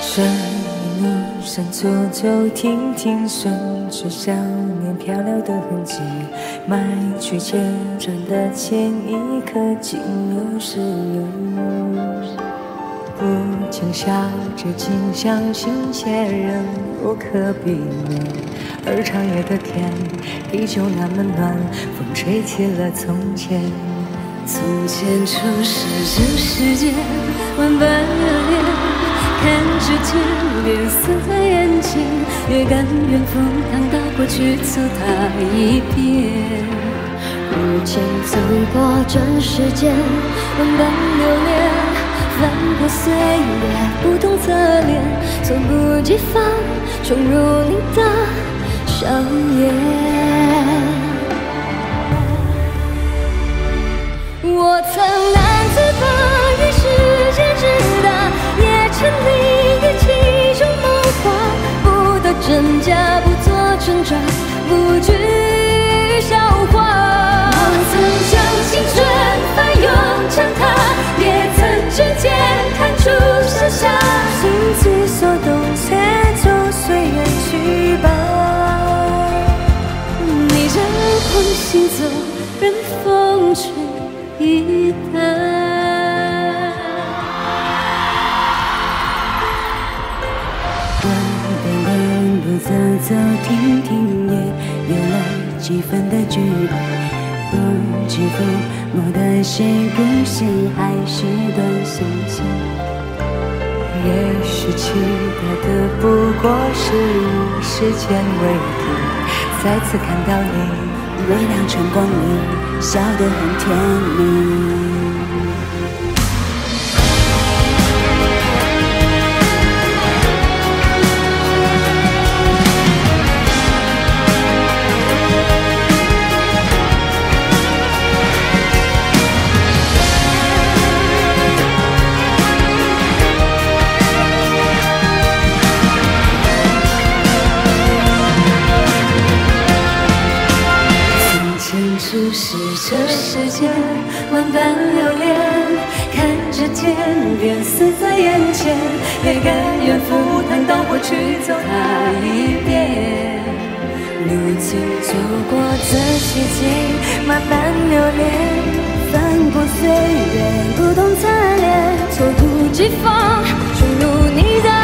这一路上走走停停，顺着少年漂流的痕迹，迈去千转的前一刻，竟又是忧郁。不禁笑着，竟相信些人不可避免。而长夜的天依旧那么暖，风吹起了从前。从前初识这世间，万般热恋，看着天边似在眼前，也甘愿赴汤蹈火去走它一遍。 如今走过这世间，万般流连，翻过岁月，不同侧脸，猝不及防冲入你的笑颜。我曾难自拔于世界之大，也沉溺于其中梦话，不得真假，不做挣扎，不惧笑话。我曾将青春翻涌成她，也曾指尖弹出盛夏， 心之所动，且就随缘去吧。 你任风行走，任风吹一淡。 短短路走走停停，也有了几分的距离。不知抚摸的是故事，还是段相思？也许期待的不过是一时间为敌。再次看到你，微亮晨光里，笑得很甜蜜。初识这世间，万般流连，看着天边似在眼前，也甘愿赴汤蹈火去走它一遍。如今走过这世间，万般流连，翻过岁月，不同侧脸， 猝不及防冲入你的